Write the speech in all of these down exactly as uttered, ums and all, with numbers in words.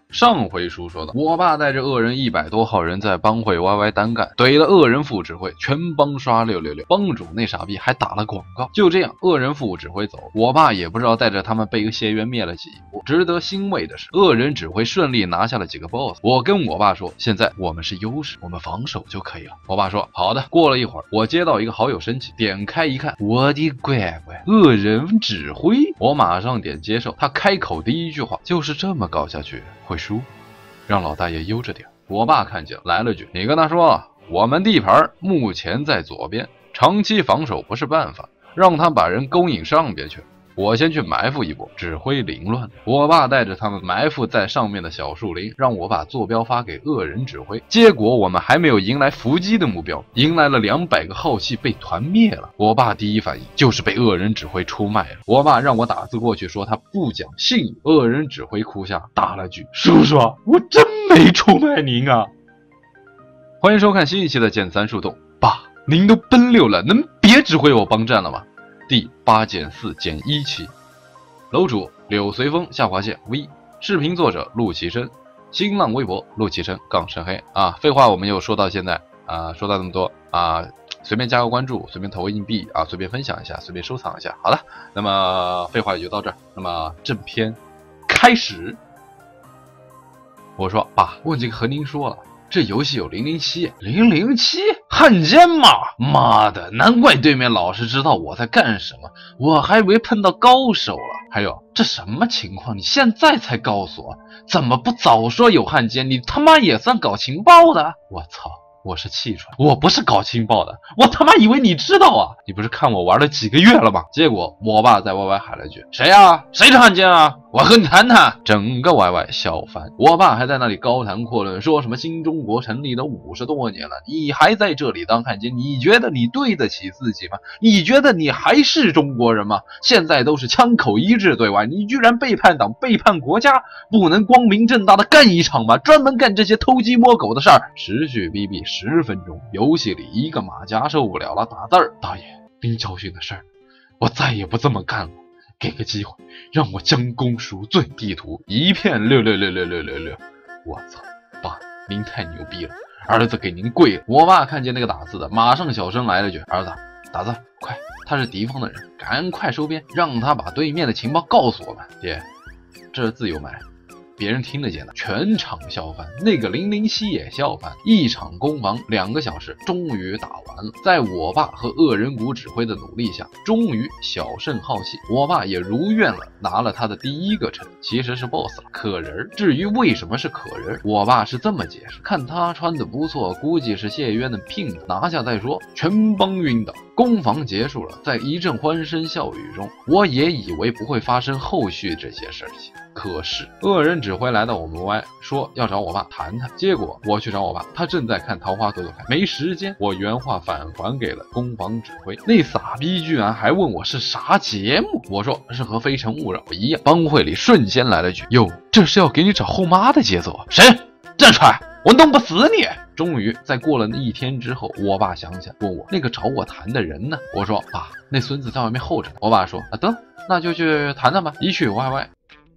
上回书说到，我爸带着恶人一百多号人在帮会歪歪单干，怼了恶人副指挥，全帮刷六六六，帮主那傻逼还打了广告。就这样，恶人副指挥走，我爸也不知道带着他们被谢渊灭了几波。值得欣慰的是，恶人指挥顺利拿下了几个 boss。我跟我爸说，现在我们是优势，我们防守就可以了。我爸说好的。过了一会儿，我接到一个好友申请，点开一看，我的乖乖，恶人指挥！我马上点接受。他开口第一句话就是这么搞下去会输，让老大爷悠着点。我爸看见来了句，你跟他说我们地盘目前在左边，长期防守不是办法，让他把人勾引上边去，我先去埋伏一波，指挥凌乱。我爸带着他们埋伏在上面的小树林，让我把坐标发给恶人指挥。结果我们还没有迎来伏击的目标，迎来了两百个浩气被团灭了。我爸第一反应就是被恶人指挥出卖了。我爸让我打字过去说他不讲信誉。恶人指挥哭下打了句，叔叔我真没出卖您啊。欢迎收看新一期的剑三树洞。爸，您都奔六了，能别指挥我帮战了吗？第八减四减一期，楼主柳随风下划线 V， 视频作者陆其生，新浪微博陆其生杠深黑啊。废话我们又说到现在啊，说到那么多啊，随便加个关注，随便投个硬币啊，随便分享一下，随便收藏一下。好了，那么废话也就到这儿，那么正片开始。我说爸，忘记和您说了，这游戏有零零七，零零七汉奸嘛！妈的，难怪对面老是知道我在干什么，我还以为碰到高手了。还有，这什么情况？你现在才告诉我，怎么不早说有汉奸？你他妈也算搞情报的？我操！我是气喘，我不是搞情报的，我他妈以为你知道啊！你不是看我玩了几个月了吗？结果我爸在 Y Y 喊了句：“谁啊？谁是汉奸啊？我和你谈谈。”整个 Y Y 笑翻。我爸还在那里高谈阔论，说什么新中国成立了五十多年了，你还在这里当汉奸？你觉得你对得起自己吗？你觉得你还是中国人吗？现在都是枪口一致对外，你居然背叛党、背叛国家，不能光明正大的干一场吗？专门干这些偷鸡摸狗的事儿，持续逼逼。十分钟，游戏里一个马甲受不了了，打字儿。大爷，您教训的事儿，我再也不这么干了。给个机会，让我将功赎罪。地图一片六六六六六六六。我操，爸，您太牛逼了，儿子给您跪了。我爸看见那个打字的，马上小声来了句：“儿子，打字快，他是敌方的人，赶快收编，让他把对面的情报告诉我们。”爹，这是自由麦。别人听得见的，全场笑翻，那个零零七也笑翻。一场攻防两个小时，终于打完了。在我爸和恶人谷指挥的努力下，终于小胜浩气，我爸也如愿了，拿了他的第一个城，其实是 boss 了，可人。至于为什么是可人，我爸是这么解释：看他穿的不错，估计是谢渊的聘子，拿下再说。全帮晕倒。攻防结束了，在一阵欢声笑语中，我也以为不会发生后续这些事情。可是恶人指挥来到我们歪，说要找我爸谈谈。结果我去找我爸，他正在看桃花朵朵开，没时间。我原话返还给了攻防指挥，那傻逼居然还问我是啥节目。我说是和非诚勿扰一样。帮会里瞬间来了句：“哟，这是要给你找后妈的节奏啊！”谁站出来，我弄不死你！终于在过了一天之后，我爸想起来问我那个找我谈的人呢？我说爸，那孙子在外面候着呢。我爸说啊，得，那就去谈谈吧。一去歪歪。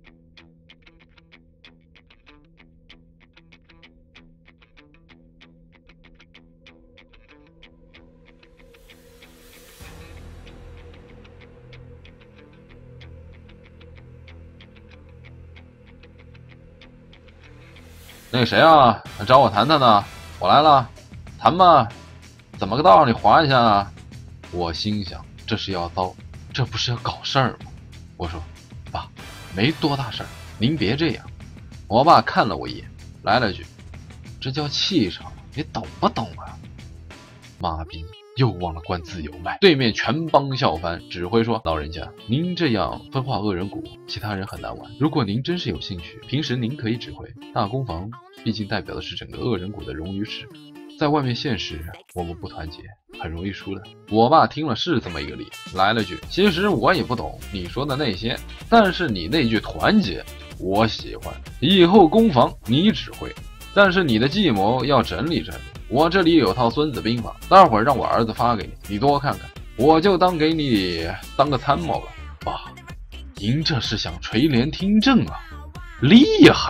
那个谁啊，找我谈谈呢？我来了，谈吧。怎么个道？你划一下啊？我心想，这是要糟，这不是要搞事儿吗？我说，爸，没多大事儿，您别这样。我爸看了我一眼，来了句：“这叫气场，你懂不懂啊？”妈逼！又忘了关自由麦，对面全帮笑翻。指挥说：“老人家，您这样分化恶人谷，其他人很难玩。如果您真是有兴趣，平时您可以指挥大攻防，毕竟代表的是整个恶人谷的荣誉势。在外面现实，我们不团结，很容易输的。”我爸听了是这么一个理，来了句：“其实我也不懂你说的那些，但是你那句团结，我喜欢。以后攻防你指挥，但是你的计谋要整理整理。我这里有套孙子兵法，待会儿让我儿子发给你，你多看看，我就当给你当个参谋了。”爸，您这是想垂帘听政啊？厉害了！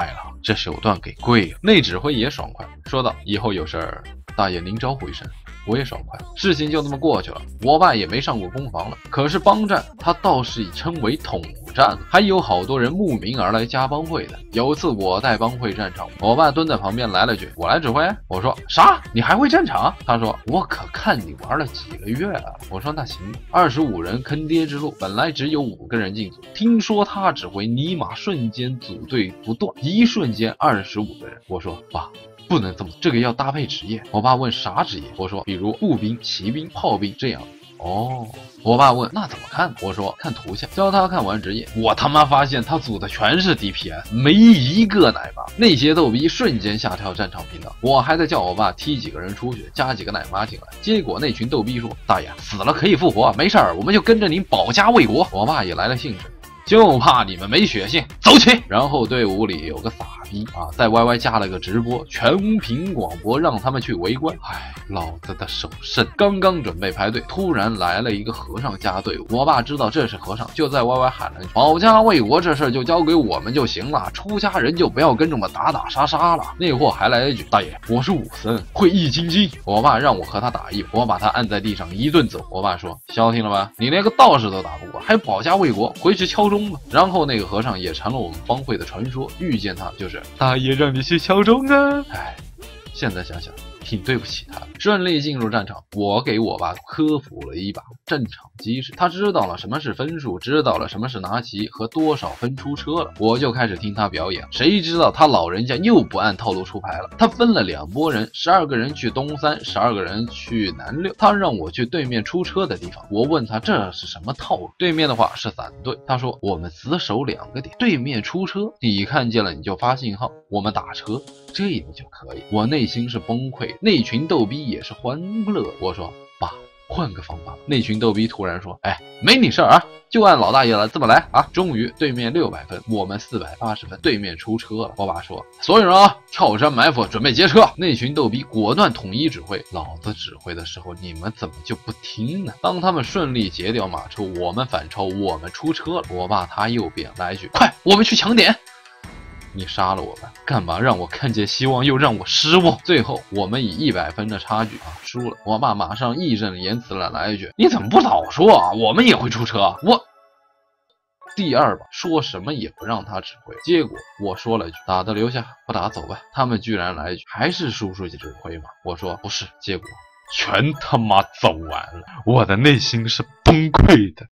这手段给跪了。那指挥也爽快，说道：“以后有事儿，大爷您招呼一声。”我也爽快，事情就这么过去了。我爸也没上过攻防了。可是帮战，他倒是以称为统战，还有好多人慕名而来加帮会的。有次我带帮会战场，我爸蹲在旁边来了句：“我来指挥。”我说：“啥？你还会战场？”他说：“我可看你玩了几个月了。”我说：“那行。”二十五人坑爹之路，本来只有五个人进组，听说他指挥，尼玛瞬间组队不断，一瞬间二十五个人。我说：“爸。”不能这么，这个要搭配职业。我爸问啥职业，我说比如步兵、骑兵、炮兵这样。哦，我爸问那怎么看？我说看图像。教他看完职业，我他妈发现他组的全是 D P S， 没一个奶妈。那些逗逼瞬间下跳战场频道，我还在叫我爸踢几个人出去，加几个奶妈进来。结果那群逗逼说：“大爷死了可以复活，没事儿，我们就跟着您保家卫国。”我爸也来了兴致。就怕你们没血性，走起！然后队伍里有个傻逼啊，在 Y Y 加了个直播，全屏广播让他们去围观。唉，老子的手肾刚刚准备排队，突然来了一个和尚加队伍。我爸知道这是和尚，就在 Y Y 喊了句：“保家卫国这事就交给我们就行了，出家人就不要跟着我们打打杀杀了。”那货还来了一句：“大爷，我是武僧，会易筋经。”我爸让我和他打一把，我把他按在地上一顿揍。我爸说：“消停了吧？你连个道士都打不过，还保家卫国？回去敲钟吧。”然后那个和尚也成了我们帮会的传说，遇见他就是大爷让你去敲钟啊！唉，现在想想挺对不起他的。顺利进入战场，我给我爸科普了一把战场机制，他知道了什么是分数，知道了什么是拿旗和多少分出车了。我就开始听他表演，谁知道他老人家又不按套路出牌了。他分了两拨人，十二个人去东三，十二个人去南六。他让我去对面出车的地方，我问他这是什么套路。对面的话是散队，他说我们死守两个点，对面出车，你看见了你就发信号，我们打车，这样就可以。我内心是崩溃，那群逗逼也是欢乐。我说爸，换个方法。那群逗逼突然说：“哎，没你事儿啊，就按老大爷了，这么来啊！”终于对面六百分，我们四百八十分，对面出车了。我爸说：“所有人啊，跳山埋伏，准备接车。”那群逗逼果断统一指挥。老子指挥的时候，你们怎么就不听呢？当他们顺利截掉马车，我们反超，我们出车了。我爸他又变来一句：“快，我们去抢点！”你杀了我吧，干嘛让我看见希望又让我失望？最后我们以一百分的差距啊输了。我爸马上义正言辞了来一句：“你怎么不早说啊？我们也会出车啊！”我第二把说什么也不让他指挥，结果我说了句：“打的留下，不打走吧。”他们居然来一句：“还是叔叔指挥吗？”我说不是，结果全他妈走完了，我的内心是崩溃的。